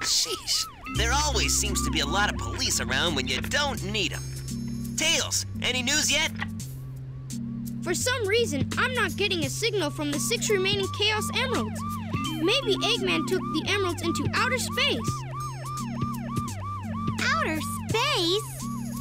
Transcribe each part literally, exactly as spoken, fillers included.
Sheesh. There always seems to be a lot of police around when you don't need them. Tails, any news yet? For some reason, I'm not getting a signal from the six remaining Chaos Emeralds. Maybe Eggman took the emeralds into outer space. Outer space?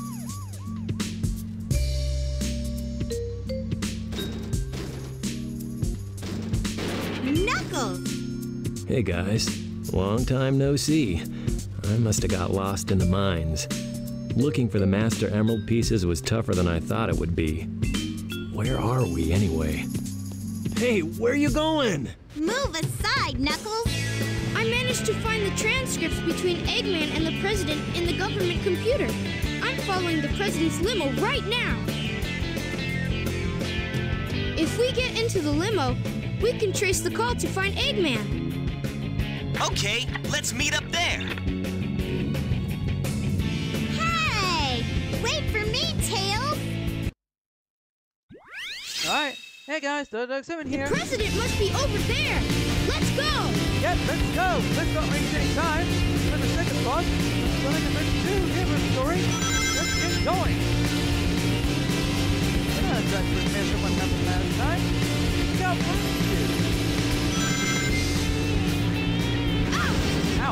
Knuckles! Hey guys, long time no see. I must have got lost in the mines. Looking for the Master Emerald pieces was tougher than I thought it would be. Where are we anyway? Hey, where you going? Move aside, Knuckles! I managed to find the transcripts between Eggman and the President in the government computer. I'm following the President's limo right now. If we get into the limo, we can trace the call to find Eggman. Okay, let's meet up there. Hey! Wait for me, Tails! Alright. Hey guys, Doug seven here. The President must be over there. Let's go! Yep, let's go. Let's not waste any time. For the second boss, let's go into version two hero story. Let's get going. We're not trying to repair what happened last time. We got work to do. Ow!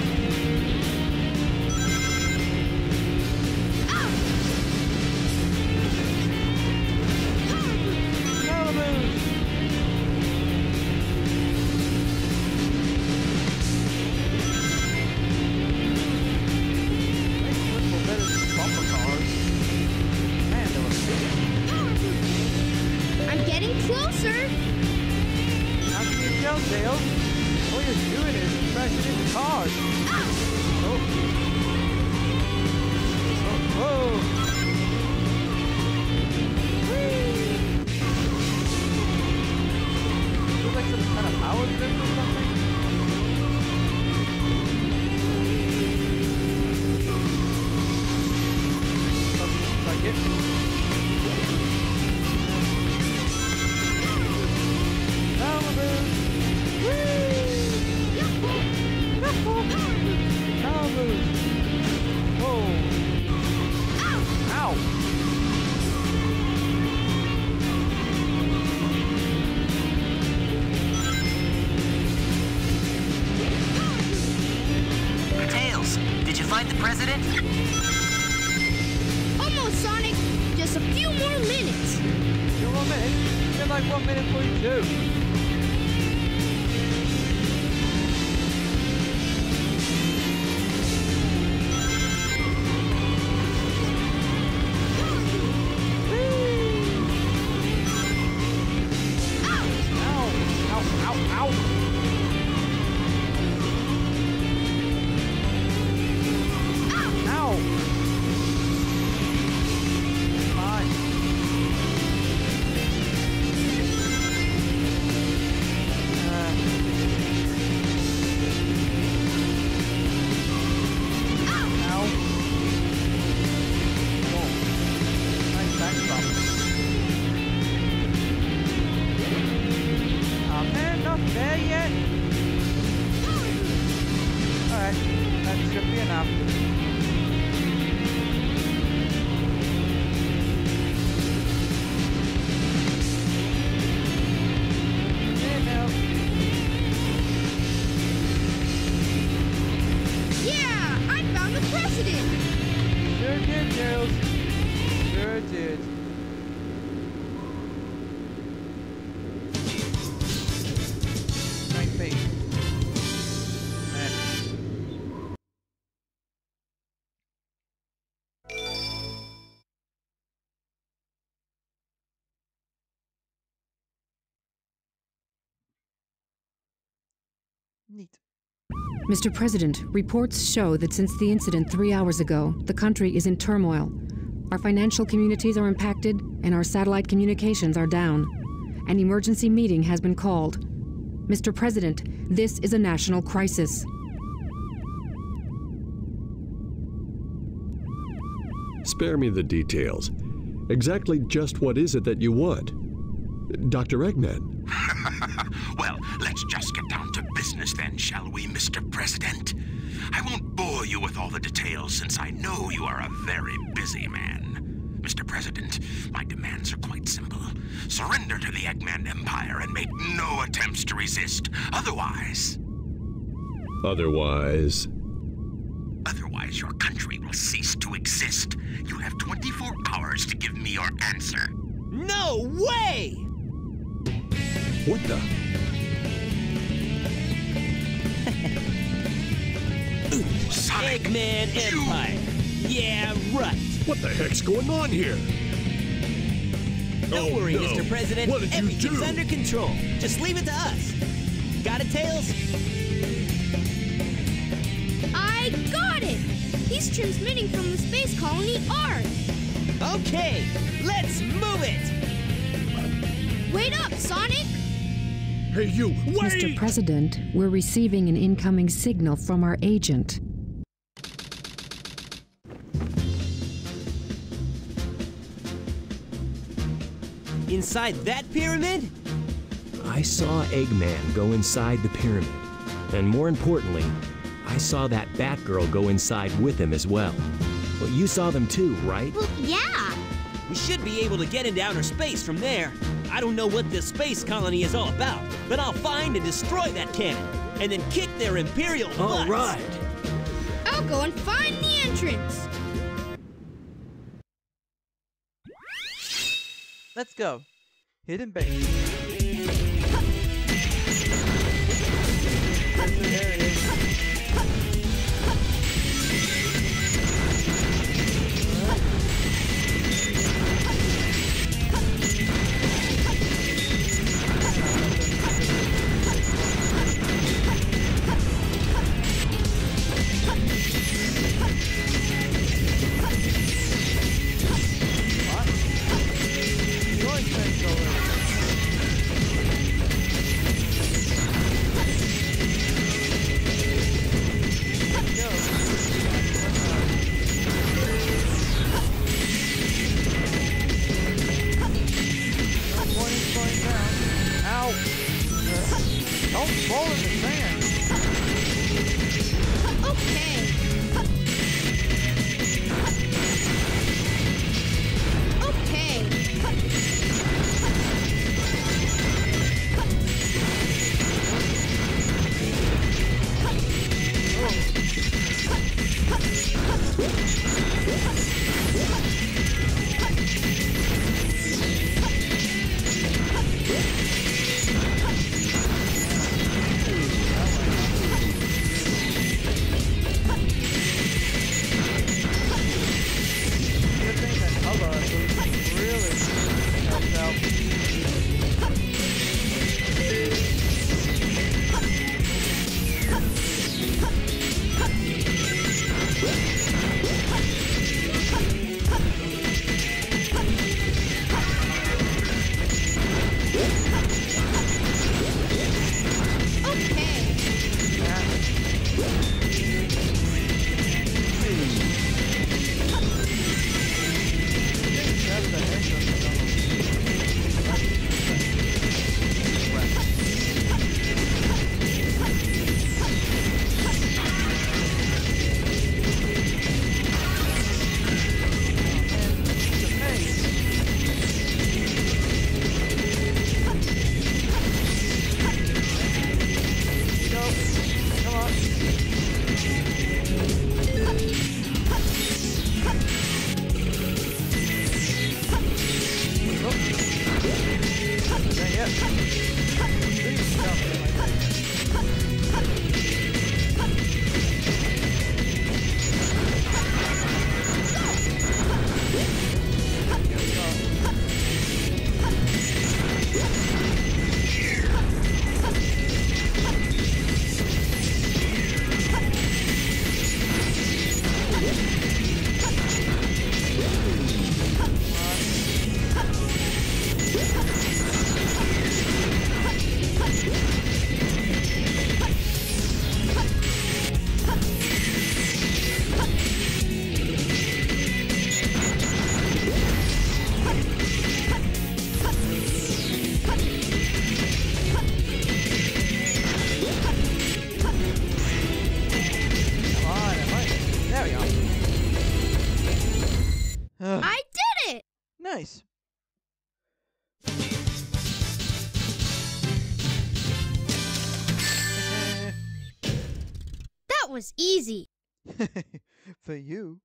I'm getting closer. How can you tell, Tails? All you're doing is crashing into cars. Oh. Oh, whoa. Whee. Looks like some kind of power drift or something. Looks like it. Tails, did you find the President? Almost, Sonic. Just a few more minutes. Few more minutes? It's been like one minute forty-two. Neat. Mister President, reports show that since the incident three hours ago, the country is in turmoil. Our financial communities are impacted, and our satellite communications are down. An emergency meeting has been called. Mister President, this is a national crisis. Spare me the details. Exactly just what is it that you want? Doctor Eggman. Well, let's just get down to business then, shall we, Mister President? I won't bore you with all the details since I know you are a very busy man. Mister President, my demands are quite simple. Surrender to the Eggman Empire and make no attempts to resist. Otherwise... Otherwise... Otherwise, your country will cease to exist. You have twenty-four hours to give me your answer. No way! What the? Sonic! Eggman you... Empire. Yeah, right. What the heck's going on here? Don't Oh, worry, no. Mister President. What did you Everything's do? under control. Just leave it to us. Got it, Tails? I got it! He's transmitting from the space colony Ark. Okay, let's move it! Wait up, Sonic! Hey, you, wait! Mister President, we're receiving an incoming signal from our agent. Inside that pyramid? I saw Eggman go inside the pyramid. And more importantly, I saw that Batgirl go inside with him as well. Well, you saw them too, right? Well, yeah. We should be able to get into outer space from there. I don't know what this space colony is all about, but I'll find and destroy that cannon, and then kick their Imperial butts. All right. I'll go and find the entrance. Let's go. Hidden base. There it is. Join things over. Pointing, pointing down. Ow! Don't fall in the sand. Okay. Okay. That was easy. For you.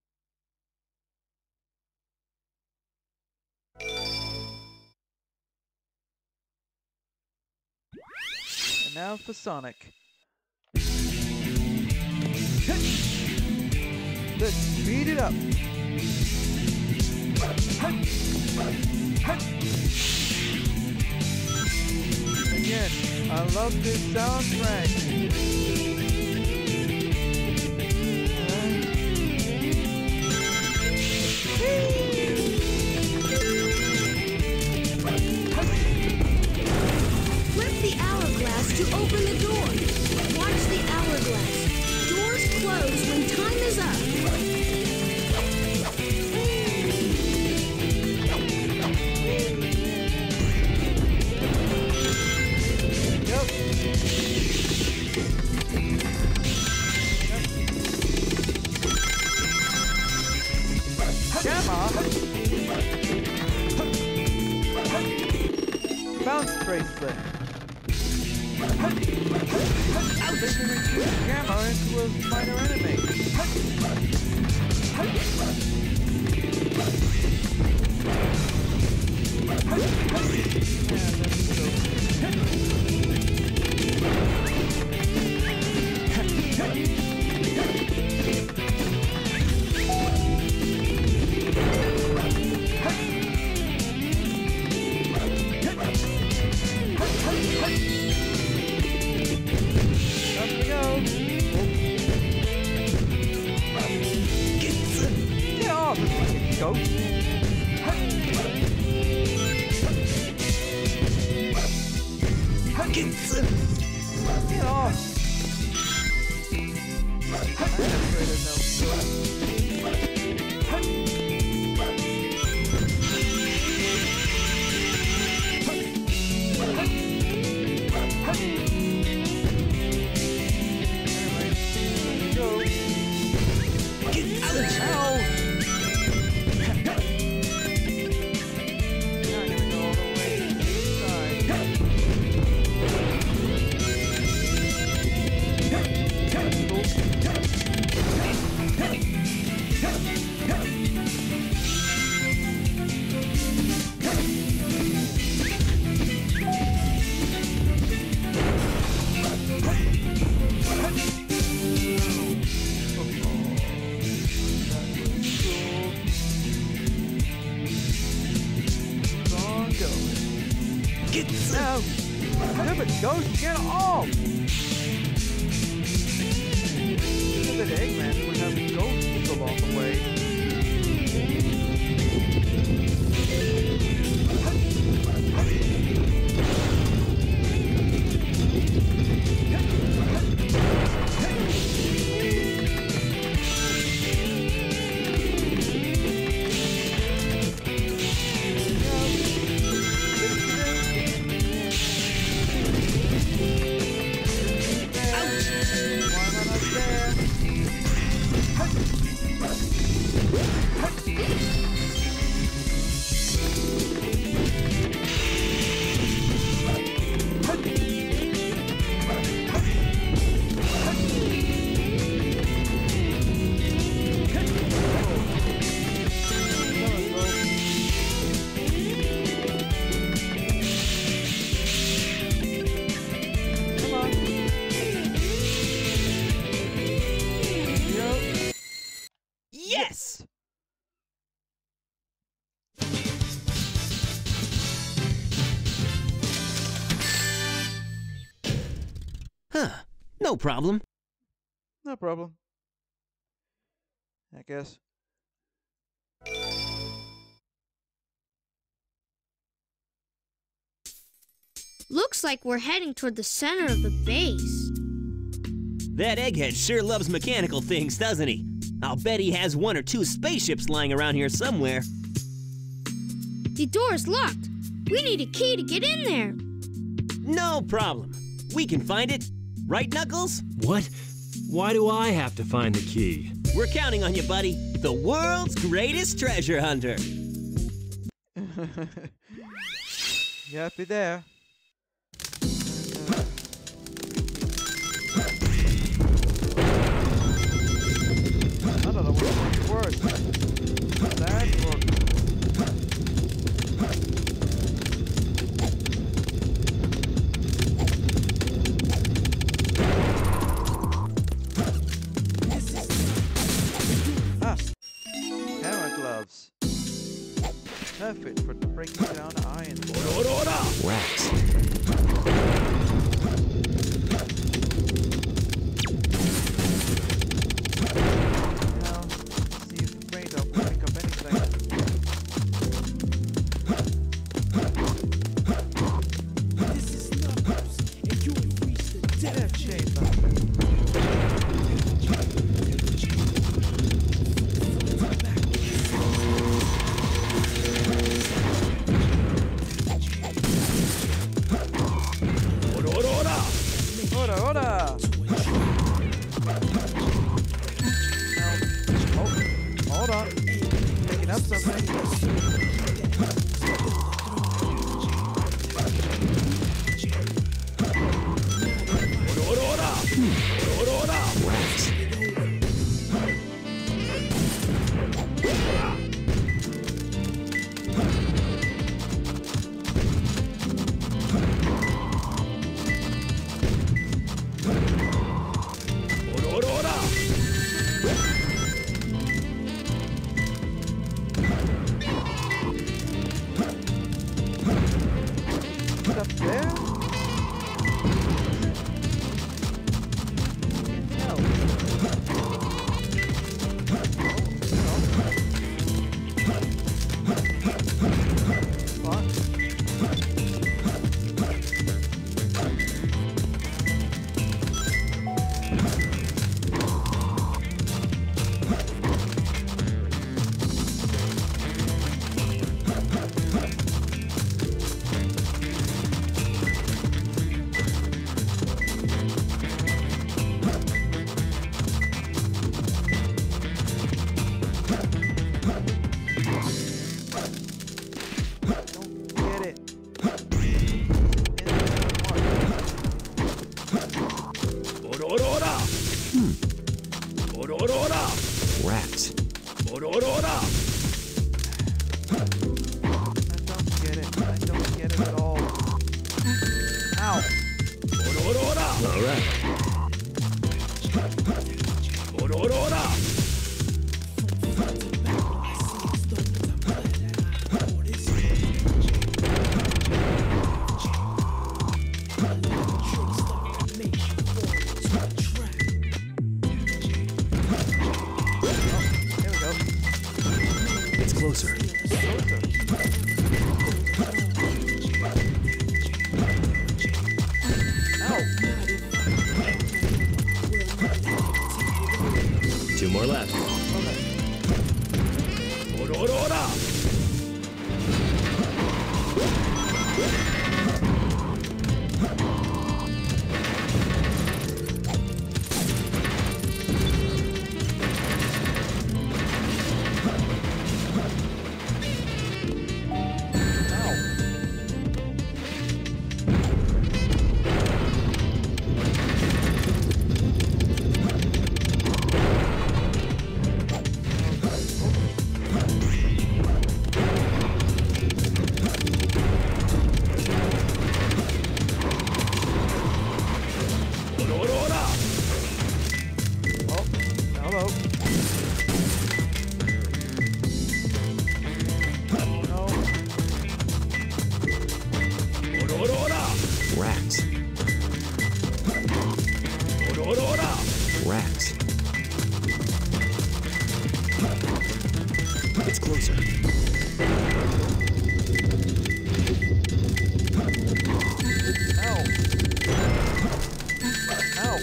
And now for Sonic. Let's speed it up. Again, I love this soundtrack. Flip the hourglass to open the door. Watch the hourglass. Doors close when time is up. Yep. Gamma. Bounce bracelet. They can reduce Gamma into a minor enemy. Up we go. Get off, you fucking ghost. Get off. I'm afraid of no Go. Get out! Now I'm gonna go all the way inside. Get Now, stupid ghost, get off! Stupid Eggman would have ghosts along the way. Yes! Huh. No problem. No problem. I guess. Looks like we're heading toward the center of the base. That egghead sure loves mechanical things, doesn't he? I'll bet he has one or two spaceships lying around here somewhere. The door is locked. We need a key to get in there. No problem. We can find it. Right, Knuckles? What? Why do I have to find the key? We're counting on you, buddy. The world's greatest treasure hunter. You happy there? perfect for breaking down iron. Rats. Now, see if the radar will pick up anything. This is Knuckles, and you have reached the Death chamber. Order, order! Now, oh, hold on. Picking up something. Rats. What's up there? No. Rats. I don't get it. I don't get it at all. Ow. All right. Here we go. It's closer. Ow. Two more left. Hello. Rats. Rats. It's closer. Ow. Ow.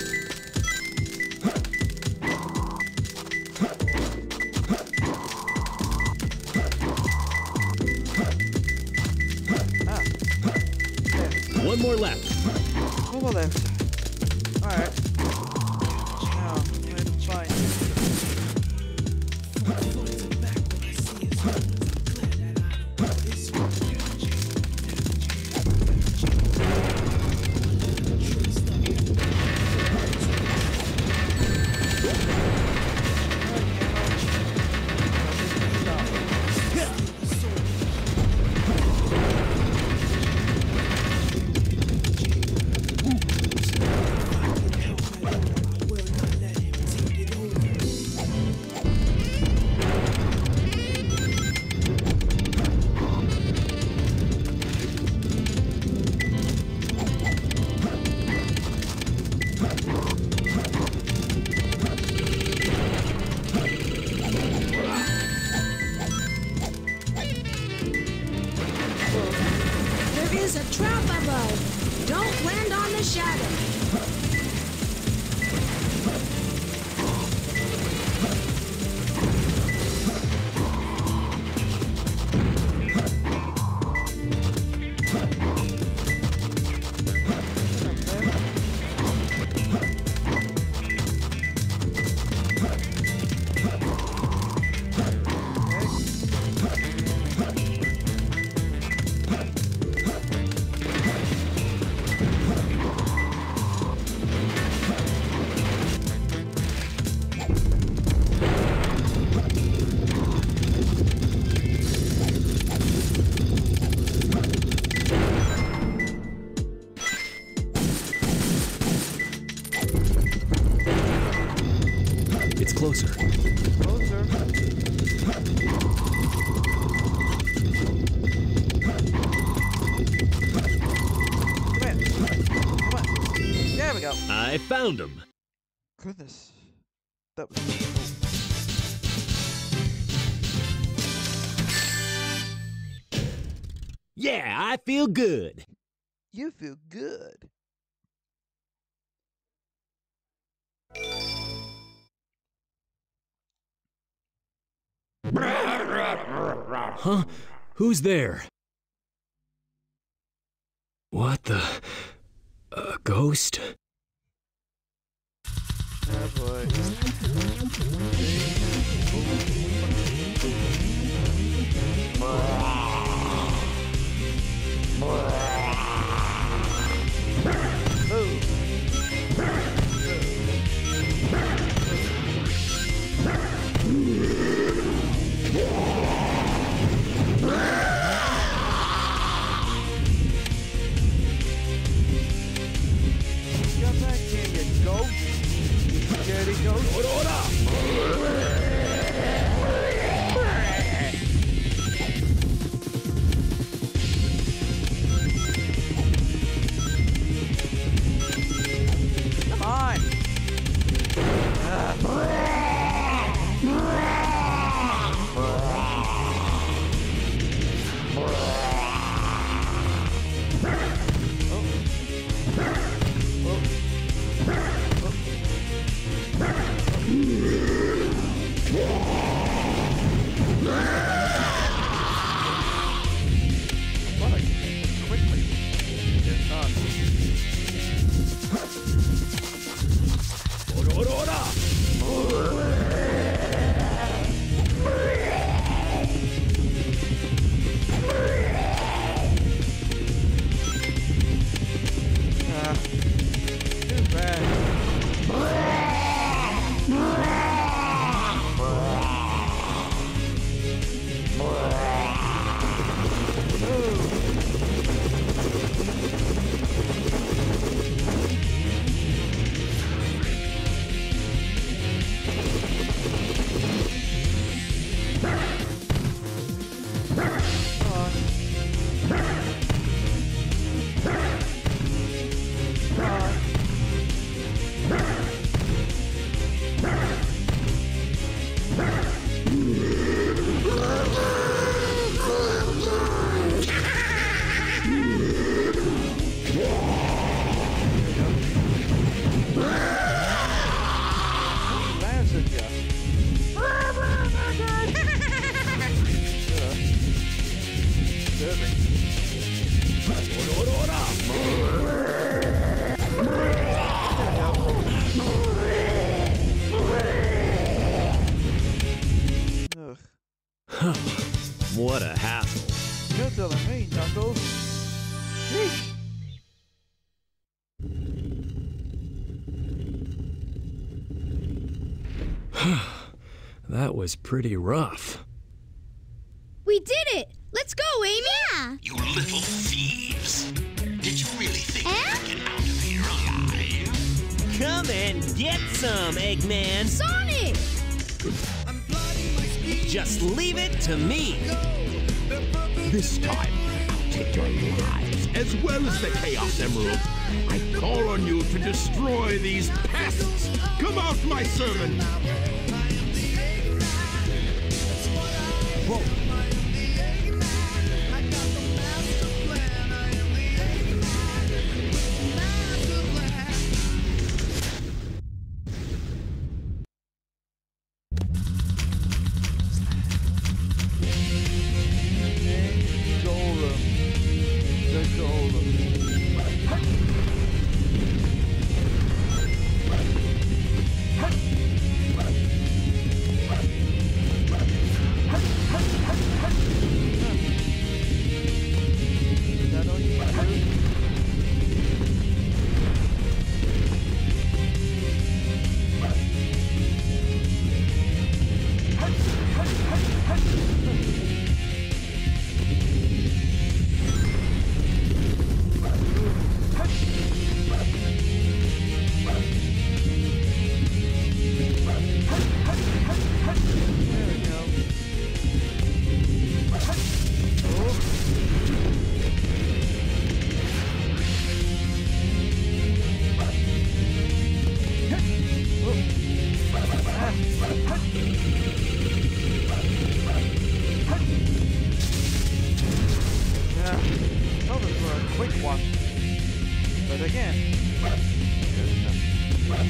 Ah. There. One more left. One more left. Alright. Now, where to find It's closer. Closer. Come in. Come on. There we go. I found him. Goodness. That was cool. Yeah, I feel good. You feel good. Huh? Who's there? What the? A ghost? Oh boy. Come back here, you ghost. Dirty ghost. Come on. Quickly. Get on. Ah, too bad. What a hassle. You're telling me, Knuckles. Sheesh. That was pretty rough. We did it! Let's go, Amy! Yeah. You little thieves. Did you really think you could get out of here alive? Come and get some, Eggman. Sonic! Just leave it to me. This time, I'll take your lives as well as the Chaos Emerald. I call on you to destroy these pests. Come out, my servant. Whoa. Hey!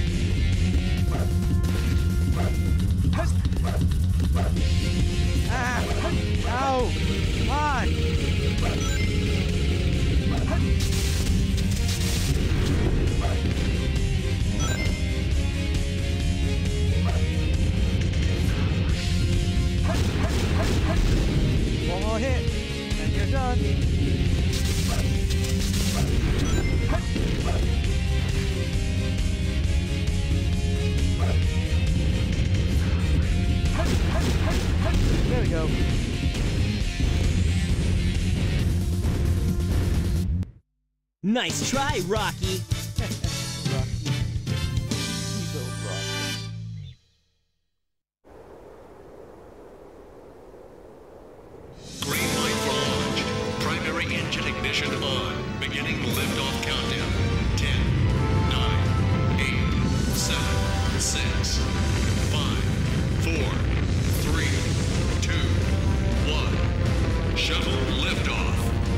Ah! No! Come on! One more hit, and you're done. There we go. Nice try, Rocky. Rocky. He's old Rocky. Green light for launch. Primary engine ignition on. Beginning liftoff countdown. ten, nine, eight, seven, six, five, four, three, two, one. Shuttle liftoff.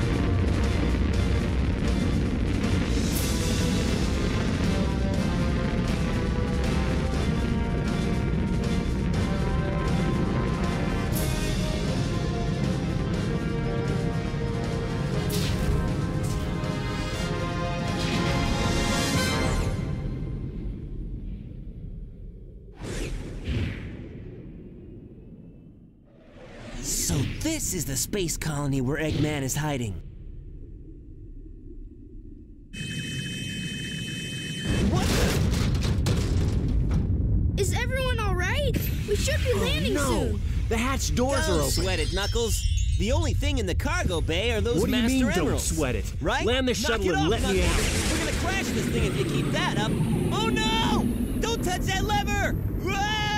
So this is the space colony where Eggman is hiding. What the? Is everyone all right? We should be landing no. soon. The hatch doors Don't are open. sweat it, Knuckles. The only thing in the cargo bay are those What do you Master mean, don't Emeralds. sweat it? Right? Land the Knock shuttle it and off, let me Knuckles. out. We're gonna crash this thing if you keep that up. Oh no! Don't touch that lever! Whoa!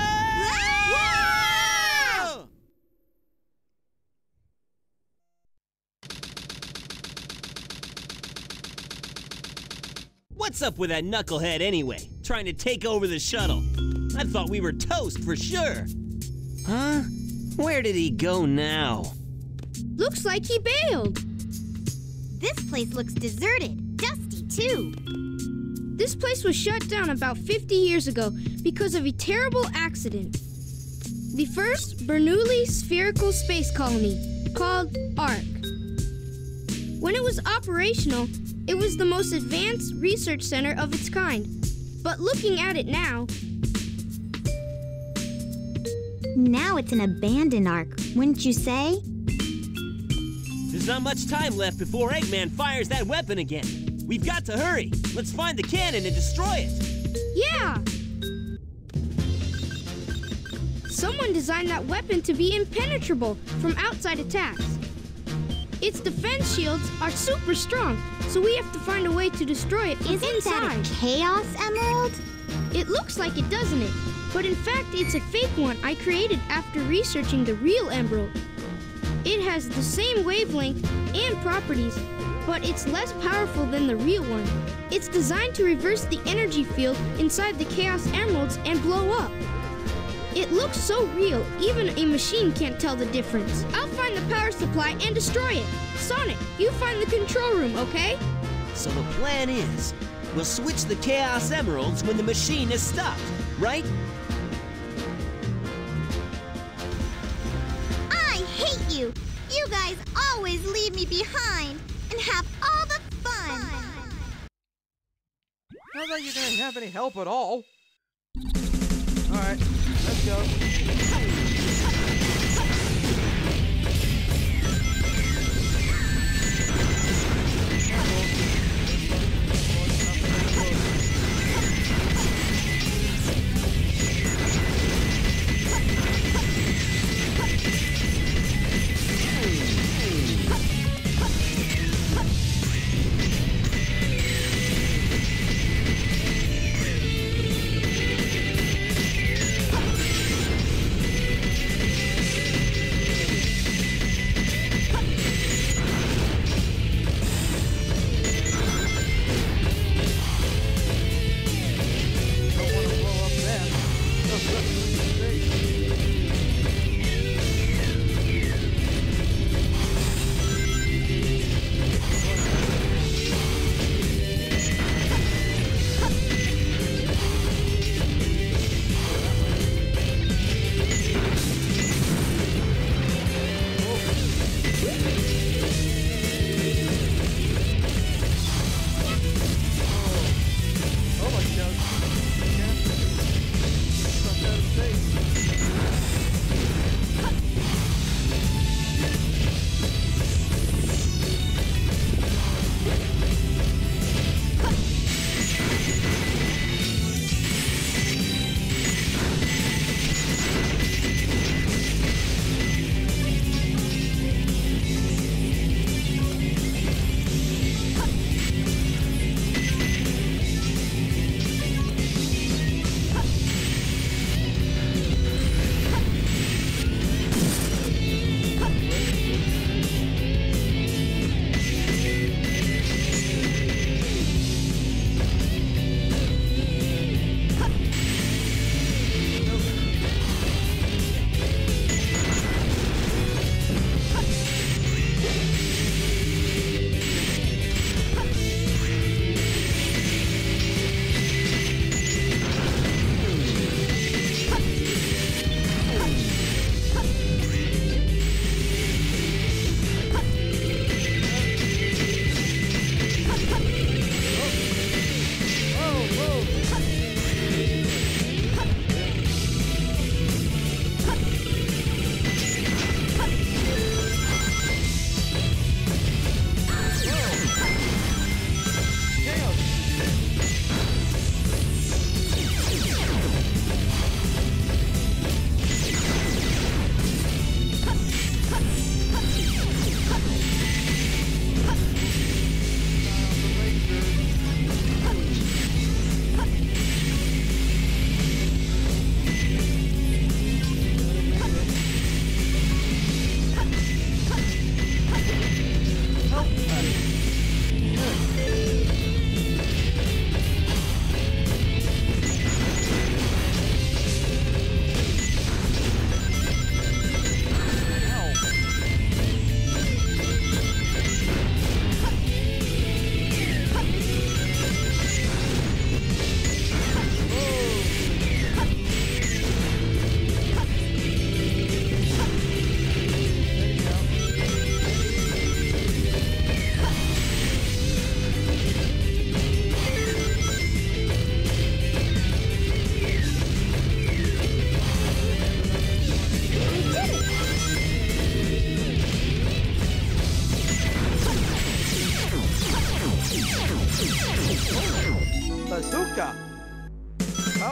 What's up with that knucklehead anyway? Trying to take over the shuttle. I thought we were toast for sure. Huh? Where did he go now? Looks like he bailed. This place looks deserted. Dusty, too. This place was shut down about fifty years ago because of a terrible accident. The first Bernoulli spherical space colony, called ARC. When it was operational, it was the most advanced research center of its kind. But looking at it now... Now it's an abandoned Ark, wouldn't you say? There's not much time left before Eggman fires that weapon again. We've got to hurry. Let's find the cannon and destroy it. Yeah! Someone designed that weapon to be impenetrable from outside attacks. Its defense shields are super strong, so we have to find a way to destroy it from Isn't inside. that a Chaos Emerald? It looks like it, doesn't it? But in fact, it's a fake one I created after researching the real emerald. It has the same wavelength and properties, but it's less powerful than the real one. It's designed to reverse the energy field inside the Chaos Emeralds and blow up. It looks so real, even a machine can't tell the difference. I'll find the power supply and destroy it. Sonic, you find the control room, okay? So the plan is, we'll switch the Chaos Emeralds when the machine is stopped, right? I hate you! You guys always leave me behind and have all the fun! Not that you're gonna have any help at all. Alright, let's go.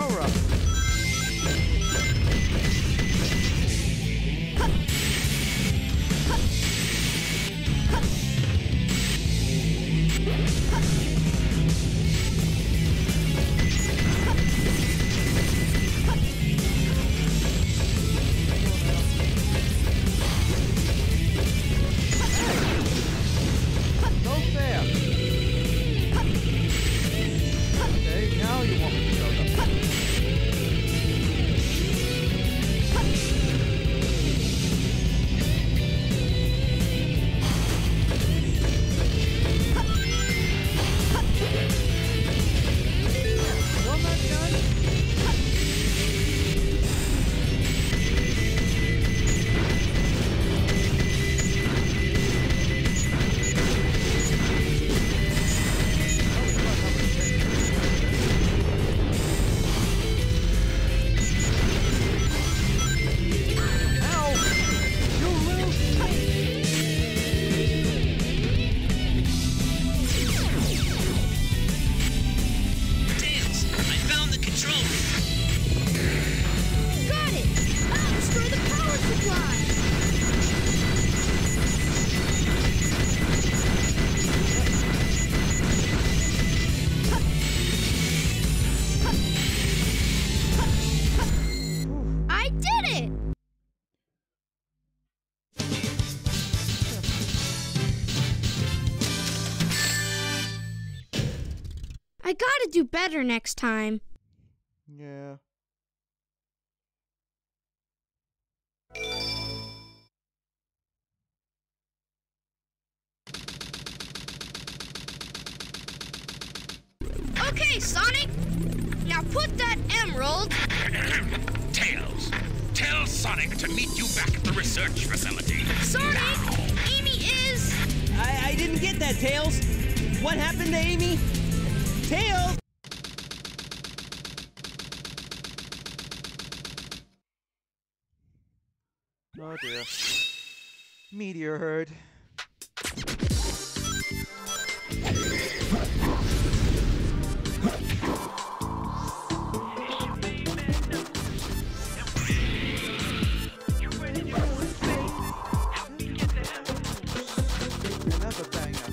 Aurora. I gotta do better next time. Yeah. Okay, Sonic. Now put that emerald... Tails, tell Sonic to meet you back at the research facility. Sonic, now. Amy is... I, I didn't get that, Tails. What happened to Amy? Tails! Oh dear. Meteor herd. Another banger.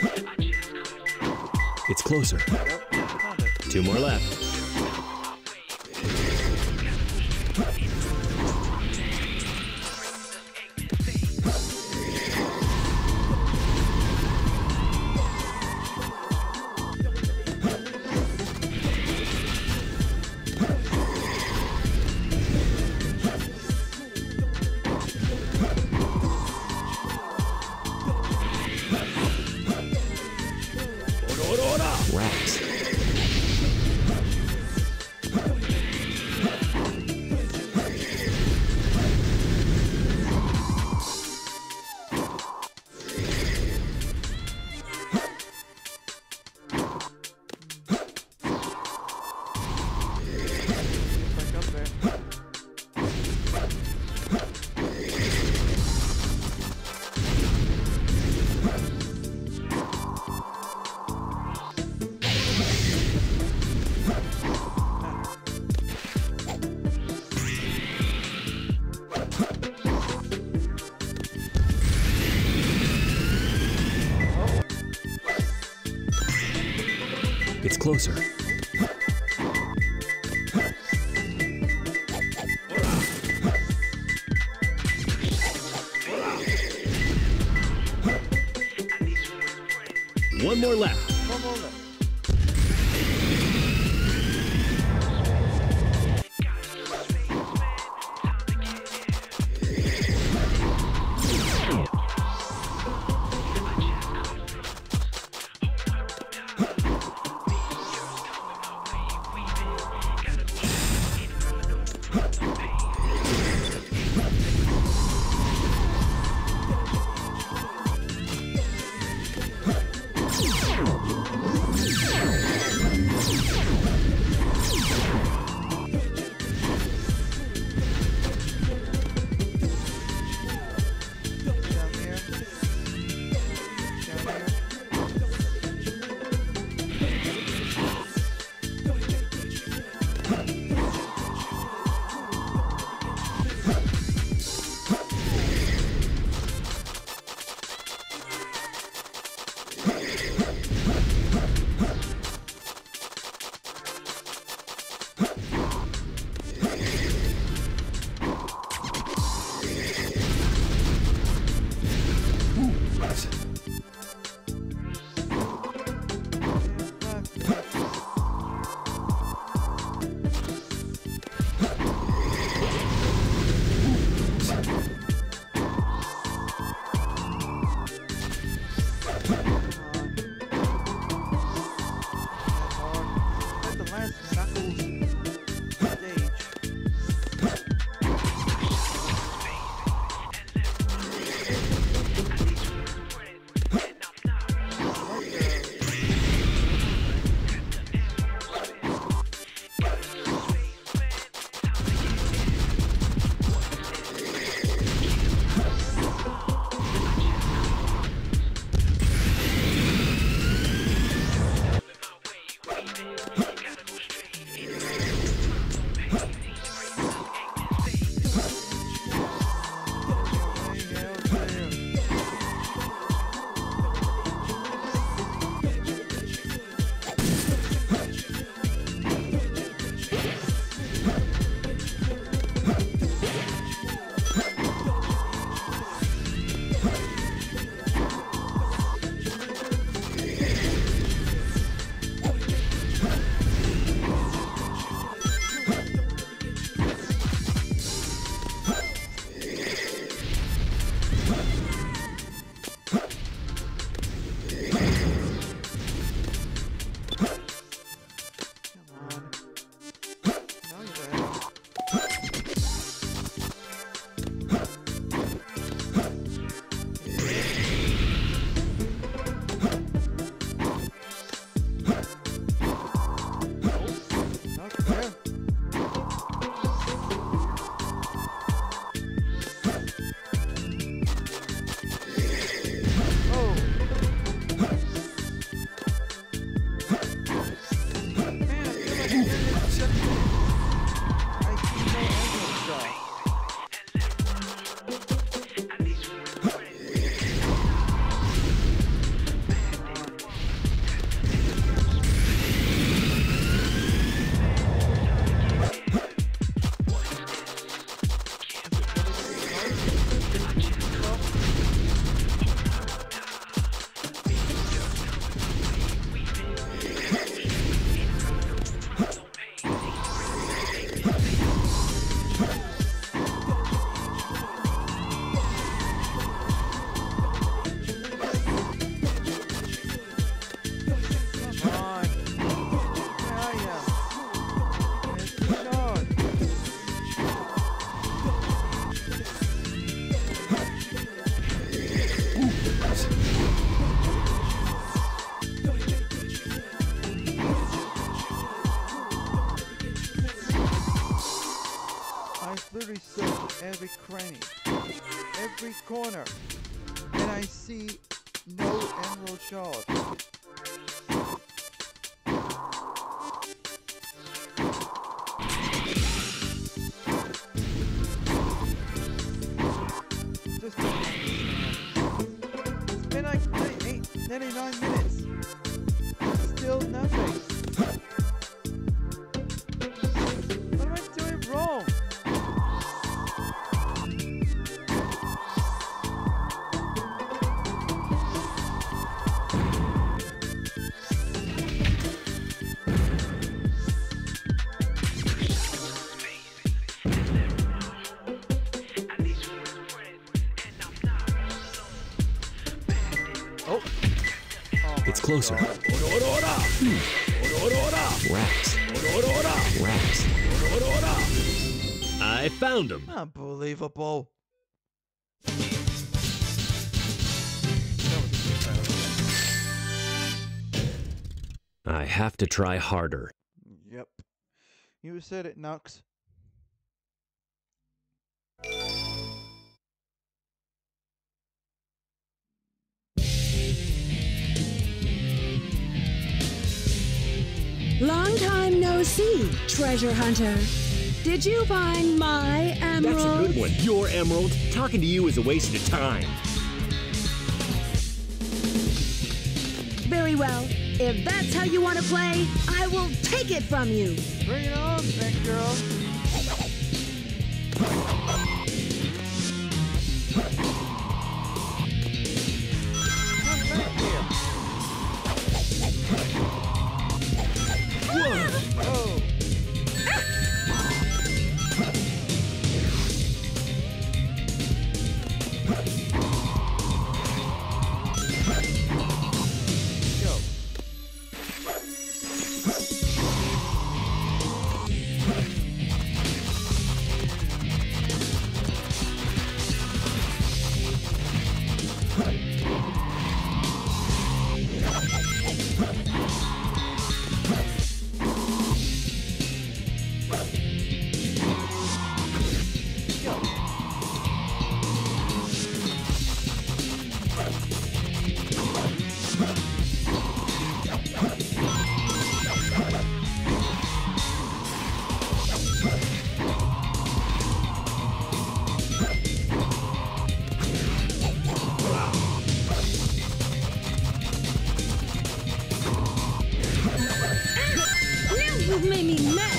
It's closer. Two more left. closer. One more left. One more left. literally searched every cranny, every corner, and I see no emerald shard. Just it's been like eight, nearly nine minutes. Still nothing. It's closer. Hmm. Rats. Rats. I found him. Unbelievable. I have to try harder. Yep. You said it, Nux. Long time no see, treasure hunter. Did you find my emerald? That's a good one. Your emerald. Talking to you is a waste of time. Very well. If that's how you want to play, I will take it from you. Bring it on, big girl. Come back here. Whoa. Oh. You've made me mad.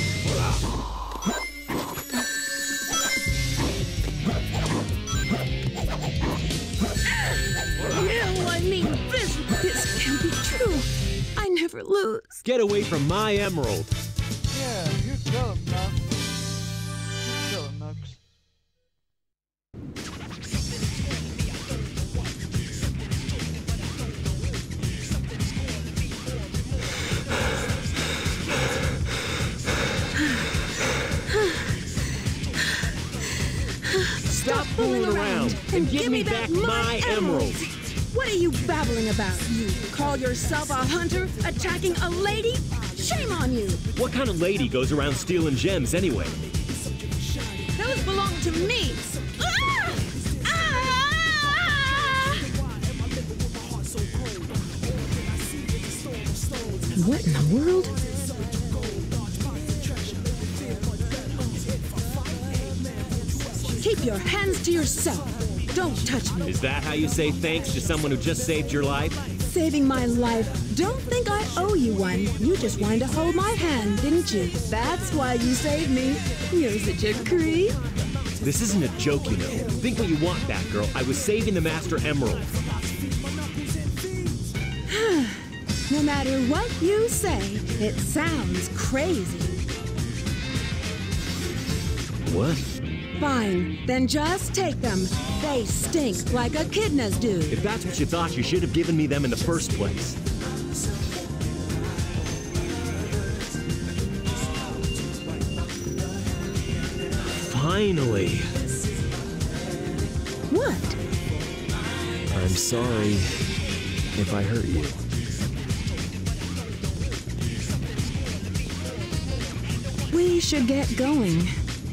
No, I mean this. This can't be true. I never lose. Get away from my emerald. Yeah, you tell him, Nux. You tell him, Nux. Stop fooling around and give me back my emerald. What are you babbling about? You call yourself a hunter attacking a lady? Shame on you. What kind of lady goes around stealing gems anyway? Those belong to me. Ah! Ah! What in the world? Keep your hands to yourself. Don't touch me. Is that how you say thanks to someone who just saved your life? Saving my life. Don't think I owe you one. You just wanted to hold my hand, didn't you? That's why you saved me. You're such a creep. This isn't a joke, you know. Think what you want, Batgirl. I was saving the Master Emerald. No matter what you say, it sounds crazy. What? Fine, then just take them. They stink like echidnas do. If that's what you thought, you should have given me them in the first place. Finally. What? I'm sorry if I hurt you. We should get going.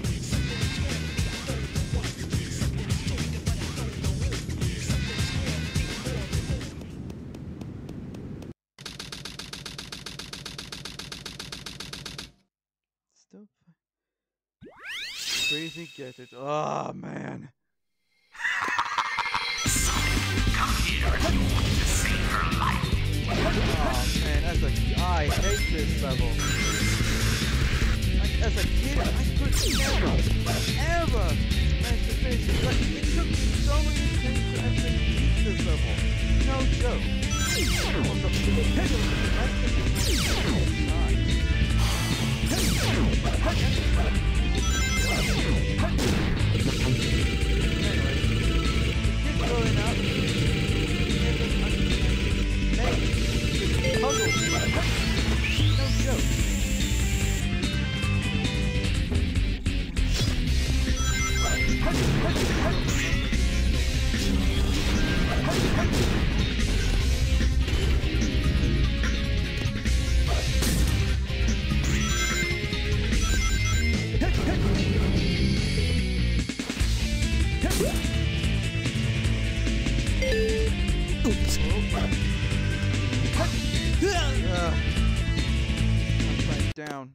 Crazy get it. Oh man. Come here if you want to save her life. Oh man, as a I hate this level. Like as a kid, I could never, ever manage to finish it. Like it took me so many things to actually beat this level. No joke. Anyway, the kid's growing up. He doesn't understand names. down.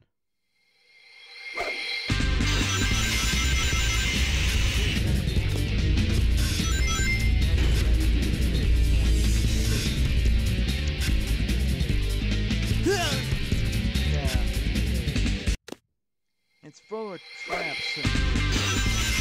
Yeah. It's full of traps. And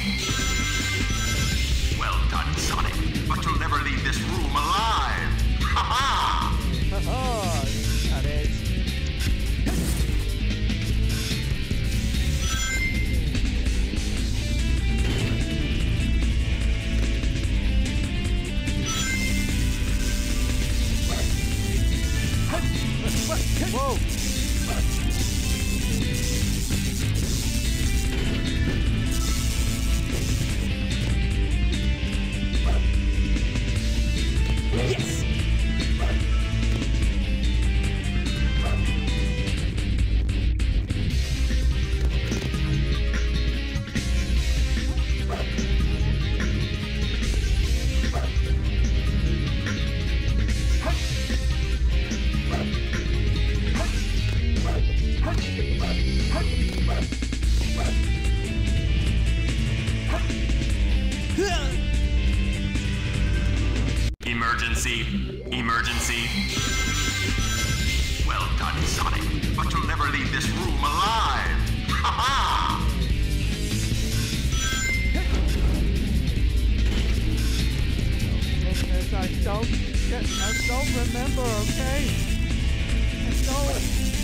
Well done, Sonic, but you'll never leave this room alive. Ha-ha! Oh, that is. Whoa! Yes! Emergency! Emergency! Well done, Sonic, but you'll never leave this room alive! Ha-ha! Listeners, I don't get, I don't remember, okay? I don't.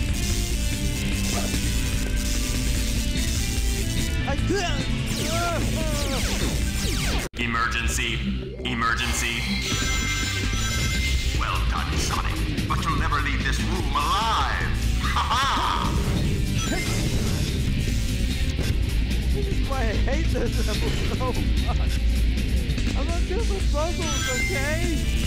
I can't. Emergency! Emergency! Well done, Sonic, but you'll never leave this room alive! Ha-ha! This is why I hate this level so much. I'm not good with puzzles, okay?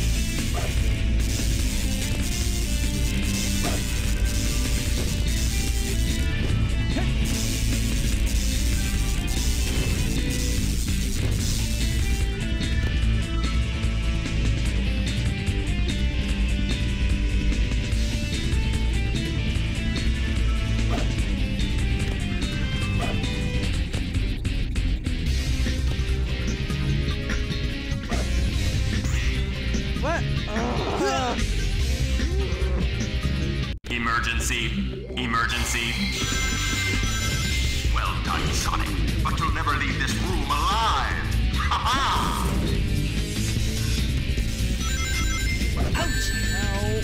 What? Uh, Emergency! Emergency! Well done, Sonic, but you'll never leave this room alive! Ha-ha! Ouch! Ow.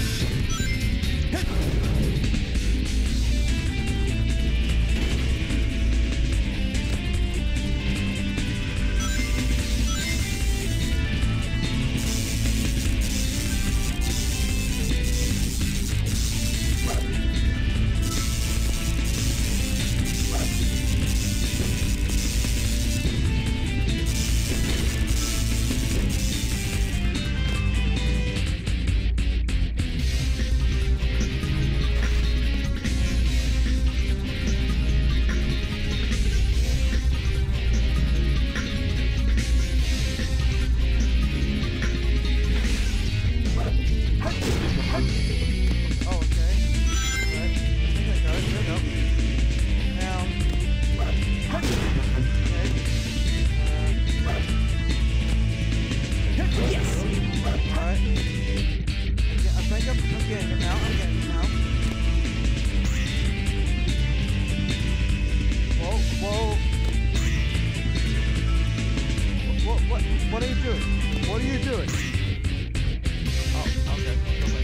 What are you doing? What are you doing? Oh, okay. Go away.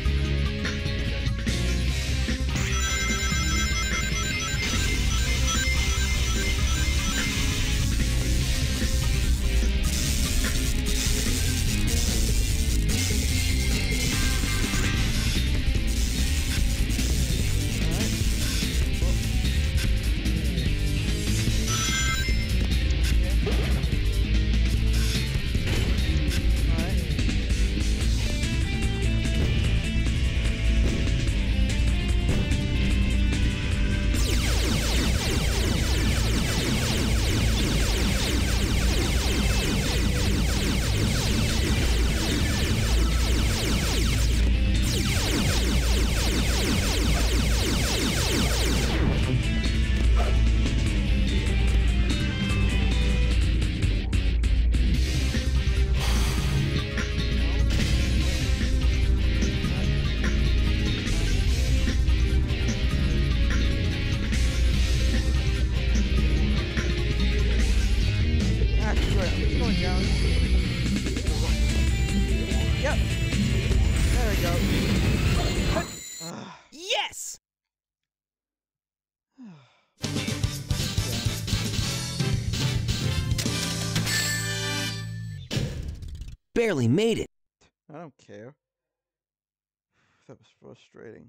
going down. Yep. There we go. Ah. Yes! Barely made it. I don't care. That was frustrating.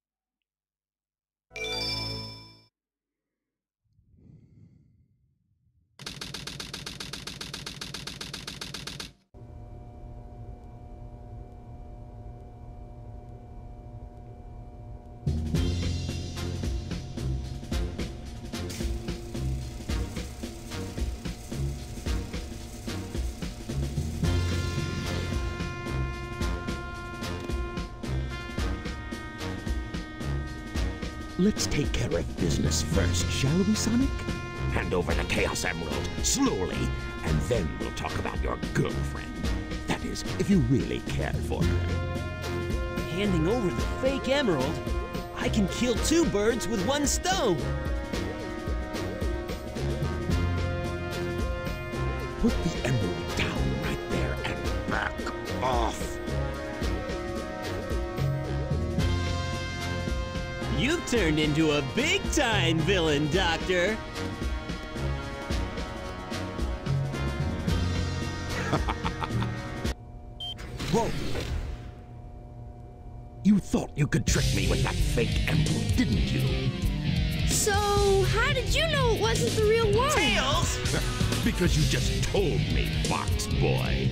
Let's take care of business first, shall we, Sonic? Hand over the Chaos Emerald, slowly, and then we'll talk about your girlfriend. That is, if you really care for her. Handing over the fake emerald? I can kill two birds with one stone! Put the emerald down right there and back off. You've turned into a big-time villain, Doctor! Whoa! You thought you could trick me with that fake emerald, didn't you? So, how did you know it wasn't the real one? Tails! Because you just told me, Fox Boy.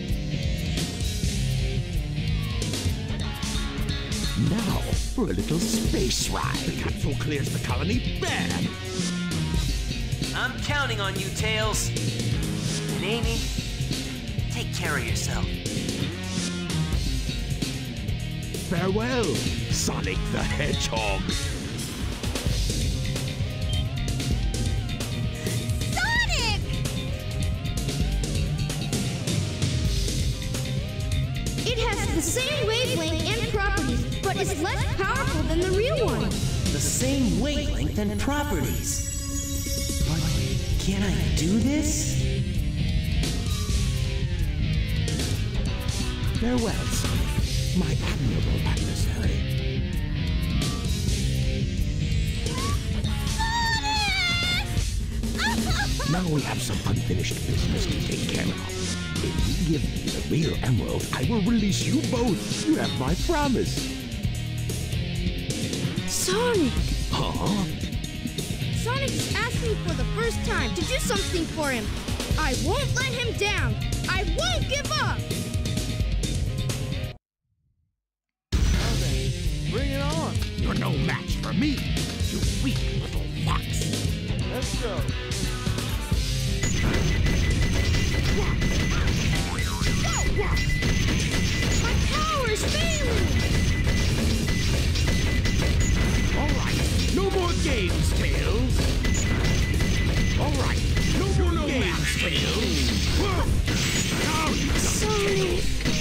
Now, for a little space ride. The capsule clears the colony bad. I'm counting on you, Tails. And Amy, take care of yourself. Farewell, Sonic the Hedgehog. Sonic! It has the same wavelength and properties, but is less powerful than the real one. The same wavelength and properties. But can I do this? Farewell, Sonic, my admirable adversary. Now we have some unfinished business to take care of. If you give me the real emerald, I will release you both. You have my promise. Sonic! Huh? Sonic is asking for the first time to do something for him. I won't let him down. I won't give up. Bring it on! You're no match for me, you weak little fox. Let's go. My power's failing. All right, no more games, Tails. All right, no more no games, Tails. Now you Sonic.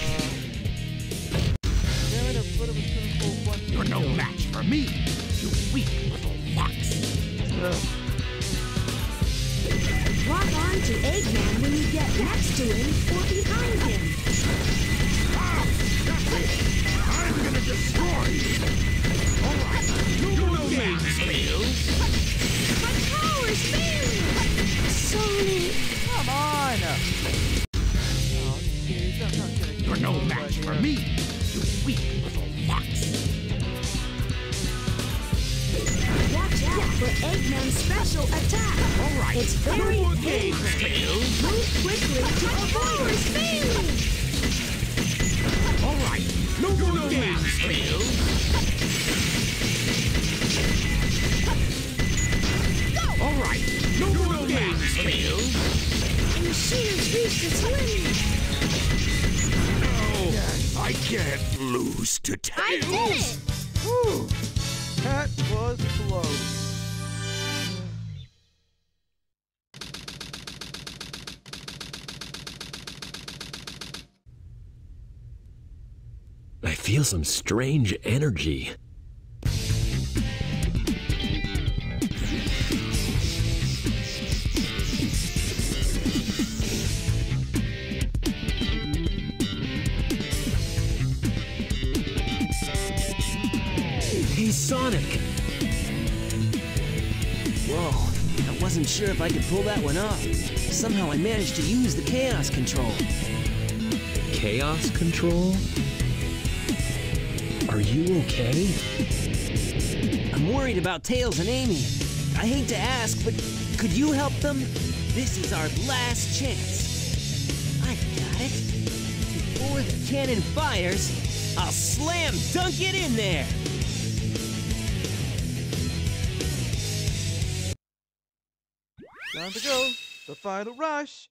Damn it, I put him in full one. You're no match for me, you weak little fox. Lock on to Eggman when you get next to him or behind him. I'm gonna destroy you. All right, no more games, Tails. My power's failing. Sonic. Come on! Oh, jeez, I'm not gonna You're no match for me, you weak little fox. Watch out for Eggman's special attack. All right, It's very no more dangerous. games, Tails. Move quickly to My avoid power's failing. All right, no more games, Tails. All right, no more games, Tails. The machine has reached its limit. No, I can't lose to Tails. I did it. Whew. That was close. I feel some strange energy. Sonic! Whoa, I wasn't sure if I could pull that one off. Somehow I managed to use the Chaos Control. Chaos Control? Are you okay? I'm worried about Tails and Amy. I hate to ask, but could you help them? This is our last chance. I've got it. Before the cannon fires, I'll slam dunk it in there. Time to go. The final rush.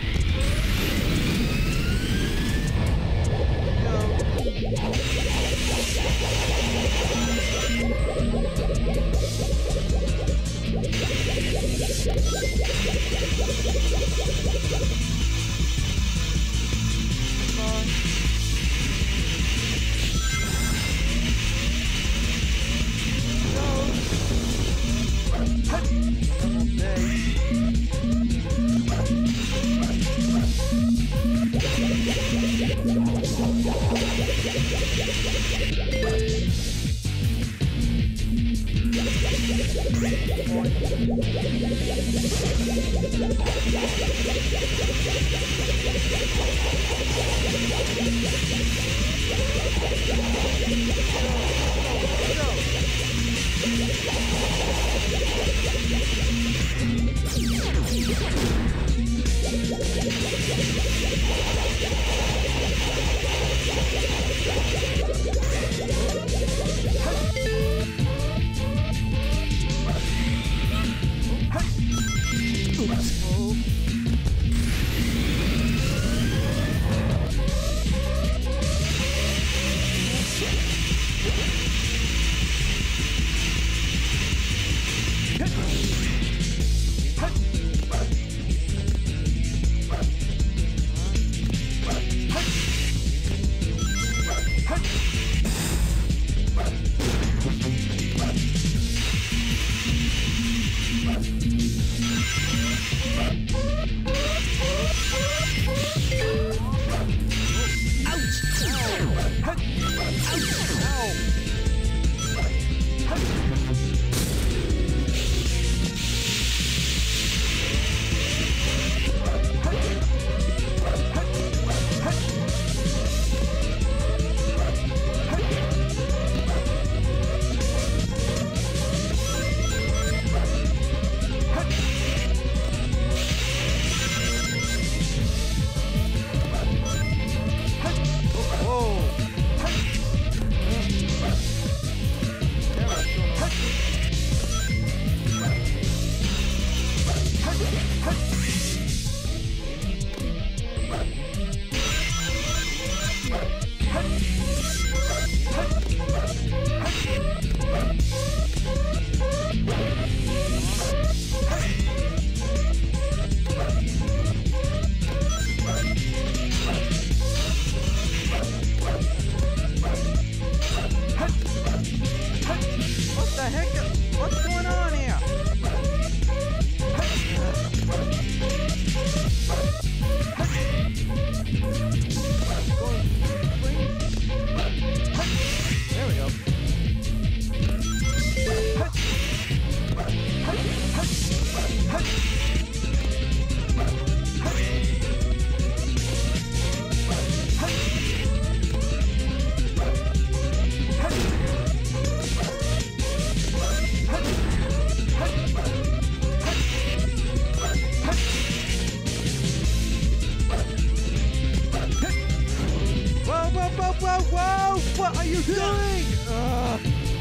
What are you doing? Uh,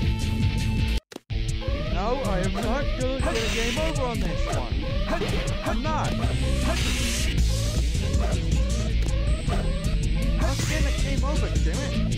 no, I am not going to get a game over on this one. I'm not. I'm getting a game over, damn it.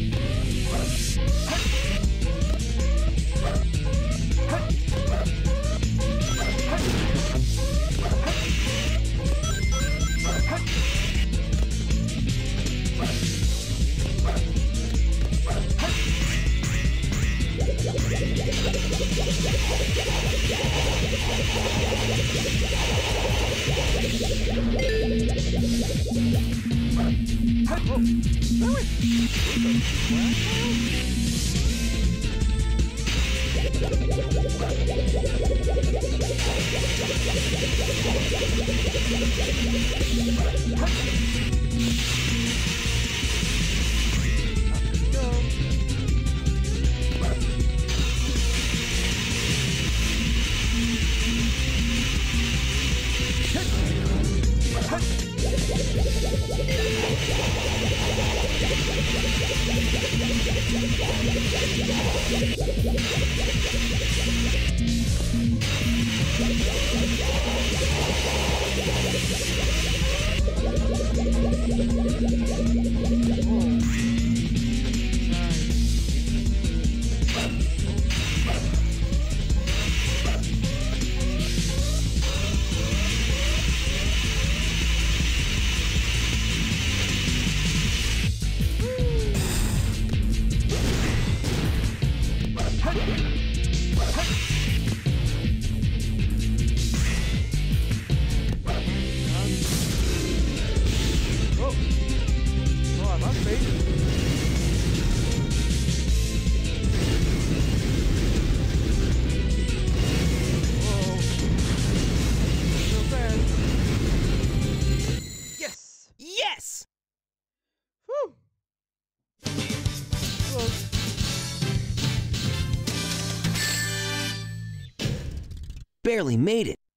Barely made it.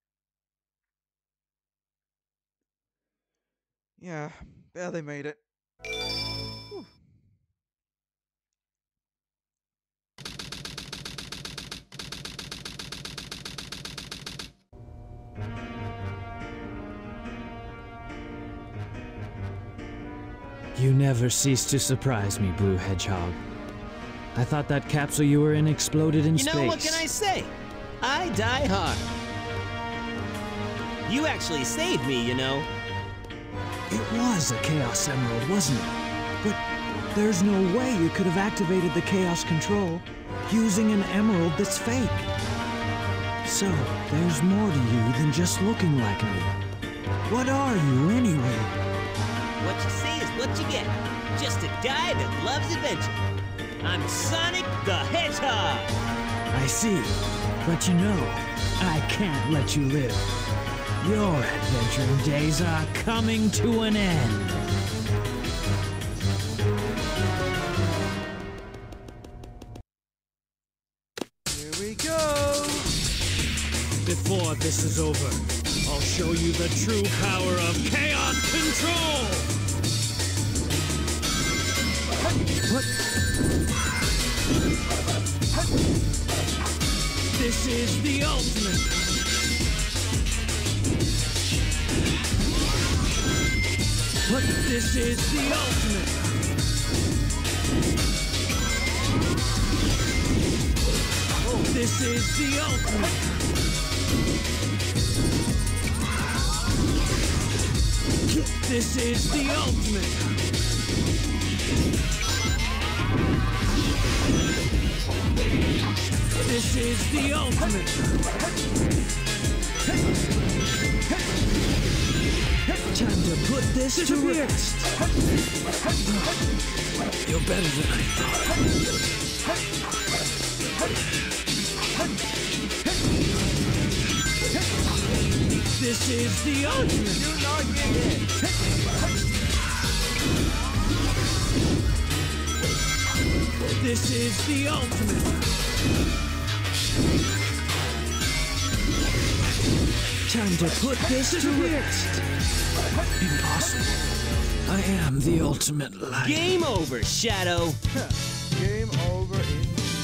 Yeah, barely made it. Whew. You never cease to surprise me, Blue Hedgehog. I thought that capsule you were in exploded in You space. know, what can I say? I die hard. You actually saved me, you know. It was a Chaos Emerald, wasn't it? But there's no way you could have activated the Chaos Control using an emerald that's fake. So, there's more to you than just looking like me. What are you, anyway? What you see is what you get. Just a guy that loves adventure. I'm Sonic the Hedgehog. I see. But you know, I can't let you live. Your adventuring days are coming to an end. Here we go. Before this is over, I'll show you the true power of Chaos Control! What? This is the ultimate! What? This is the ultimate! Oh, this is the ultimate! This is the ultimate! This is the ultimate! Time to put this to rest! You're better than I thought. This is the ultimate! Do not get hit! This is the ultimate! Time to put this to rest! Impossible. I am the ultimate light. Game over, Shadow. Game over indeed.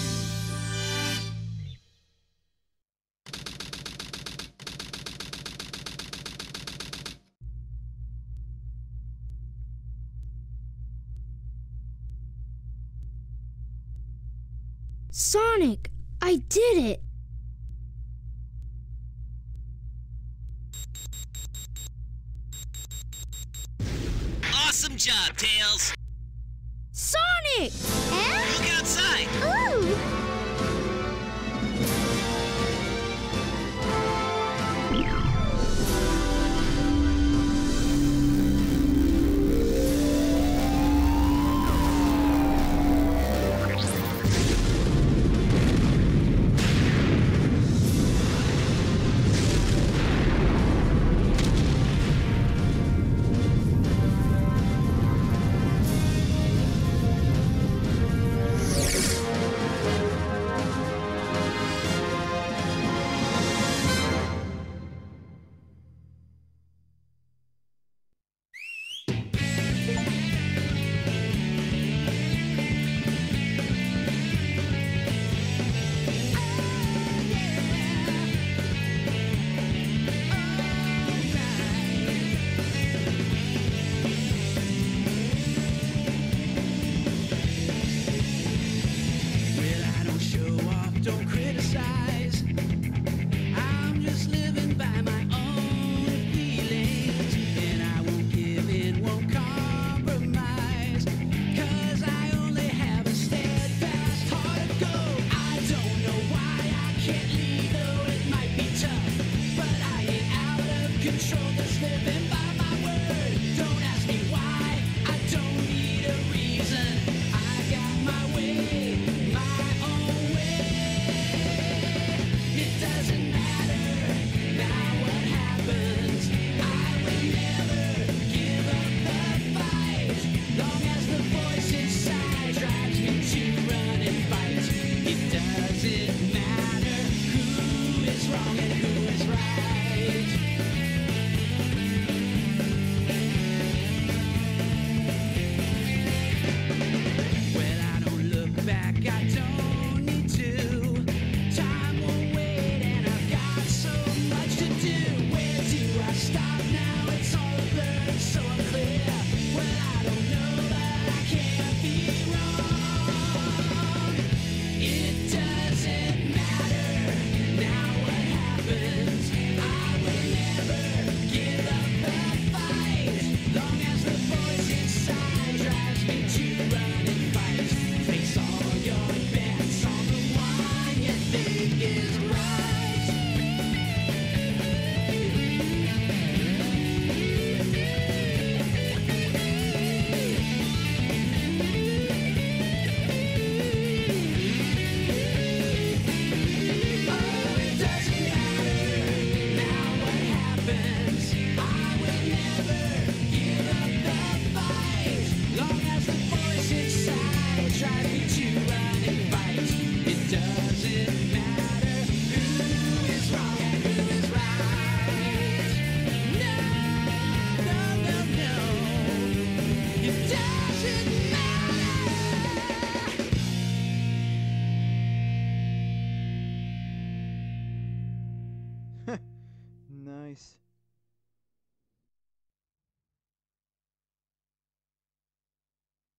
Sonic, I did it! Awesome job, Tails. Sonic! Eh? Look outside. Ooh!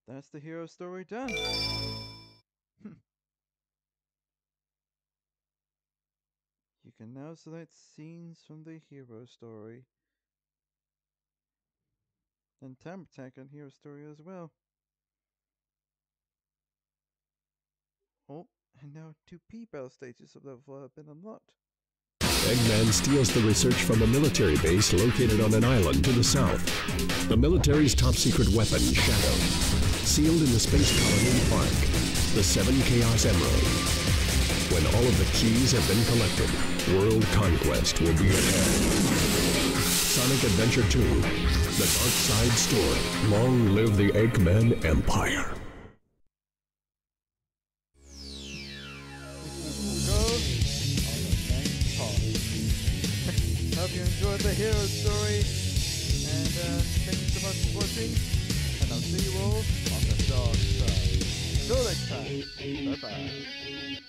that's the hero story done. You can now select scenes from the hero story. And Time Attack on hero story as well. Oh, and now two P-Battle stages of level have been unlocked. Eggman steals the research from a military base located on an island to the south. The military's top-secret weapon, Shadow, sealed in the space colony Ark, the seven Chaos Emeralds. When all of the keys have been collected, world conquest will be at hand. Sonic Adventure two, The Dark Side Story. Long live the Eggman Empire. Hope you enjoyed the hero story, and uh, thank you so much for watching, and I'll see you all on the dark side. Until next time, bye bye.